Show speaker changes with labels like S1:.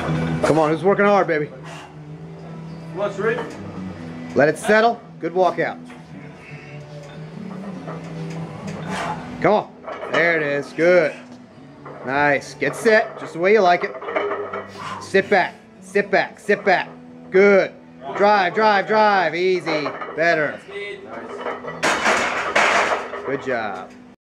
S1: Come on, who's working hard, baby?
S2: What's Rick?
S1: Let it settle. Good walkout. Come on. There it is. Good. Nice. Get set, just the way you like it. Sit back. Sit back. Sit back. Good. Drive, drive, drive. Easy. Better. Good job.